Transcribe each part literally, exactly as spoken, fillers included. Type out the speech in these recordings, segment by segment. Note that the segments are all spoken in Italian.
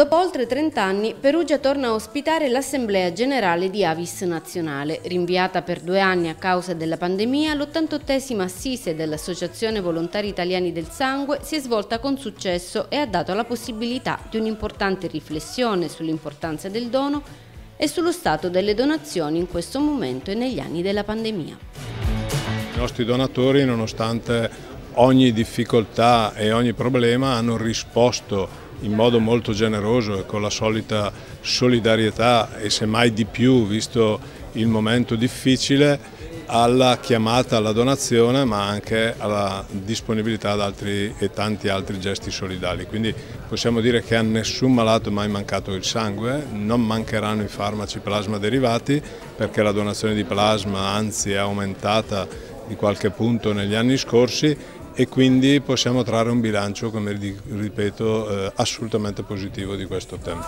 Dopo oltre trenta anni, Perugia torna a ospitare l'Assemblea Generale di Avis Nazionale. Rinviata per due anni a causa della pandemia, l'ottantottesima assise dell'Associazione Volontari Italiani del Sangue si è svolta con successo e ha dato la possibilità di un'importante riflessione sull'importanza del dono e sullo stato delle donazioni in questo momento e negli anni della pandemia. I nostri donatori, nonostante ogni difficoltà e ogni problema, hanno risposto in modo molto generoso e con la solita solidarietà e semmai di più, visto il momento difficile, alla chiamata alla donazione, ma anche alla disponibilità ad altri e tanti altri gesti solidali. Quindi possiamo dire che a nessun malato è mai mancato il sangue, non mancheranno i farmaci plasma derivati, perché la donazione di plasma anzi è aumentata di qualche punto negli anni scorsi, e quindi possiamo trarre un bilancio, come ripeto, eh, assolutamente positivo di questo tempo.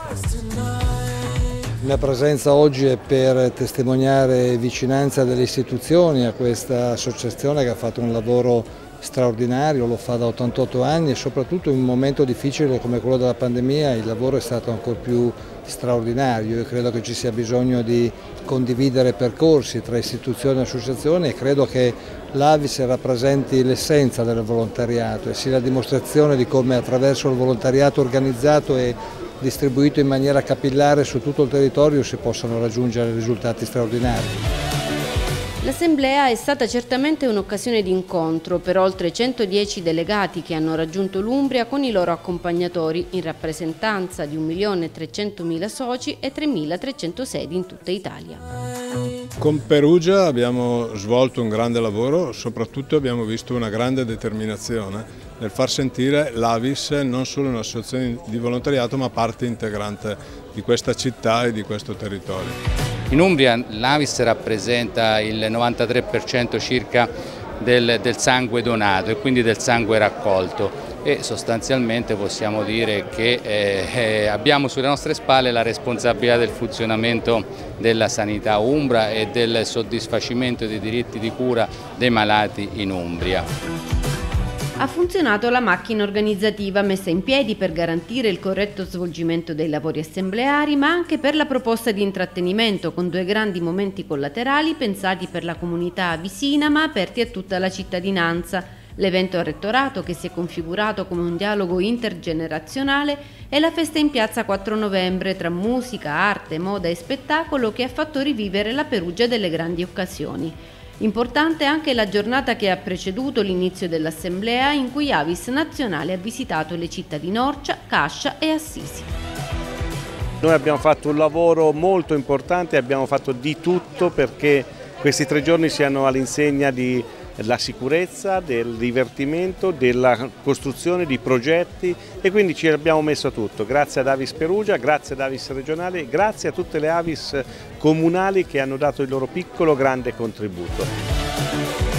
La mia presenza oggi è per testimoniare vicinanza delle istituzioni a questa associazione che ha fatto un lavoro straordinario, lo fa da ottantotto anni e soprattutto in un momento difficile come quello della pandemia il lavoro è stato ancora più straordinario. Io credo che ci sia bisogno di condividere percorsi tra istituzioni e associazioni e credo che l'Avis rappresenti l'essenza del volontariato e sia la dimostrazione di come attraverso il volontariato organizzato e distribuito in maniera capillare su tutto il territorio si possano raggiungere risultati straordinari. L'Assemblea è stata certamente un'occasione di incontro per oltre centodieci delegati che hanno raggiunto l'Umbria con i loro accompagnatori in rappresentanza di un milione e trecentomila soci e tremilatrecento sedi in tutta Italia. Con Perugia abbiamo svolto un grande lavoro, soprattutto abbiamo visto una grande determinazione nel far sentire l'Avis non solo un'associazione di volontariato ma parte integrante di questa città e di questo territorio. In Umbria l'Avis rappresenta il novantatré per cento circa del, del sangue donato e quindi del sangue raccolto e sostanzialmente possiamo dire che eh, abbiamo sulle nostre spalle la responsabilità del funzionamento della sanità umbra e del soddisfacimento dei diritti di cura dei malati in Umbria. Ha funzionato la macchina organizzativa messa in piedi per garantire il corretto svolgimento dei lavori assembleari, ma anche per la proposta di intrattenimento con due grandi momenti collaterali pensati per la comunità vicina ma aperti a tutta la cittadinanza. L'evento al rettorato, che si è configurato come un dialogo intergenerazionale, e la festa in piazza quattro novembre tra musica, arte, moda e spettacolo che ha fatto rivivere la Perugia delle grandi occasioni. Importante anche la giornata che ha preceduto l'inizio dell'Assemblea, in cui Avis Nazionale ha visitato le città di Norcia, Cascia e Assisi. Noi abbiamo fatto un lavoro molto importante, abbiamo fatto di tutto perché questi tre giorni siano all'insegna di la sicurezza, del divertimento, della costruzione di progetti e quindi ci abbiamo messo a tutto. Grazie ad Avis Perugia, grazie ad Avis regionale, grazie a tutte le Avis comunali che hanno dato il loro piccolo grande contributo.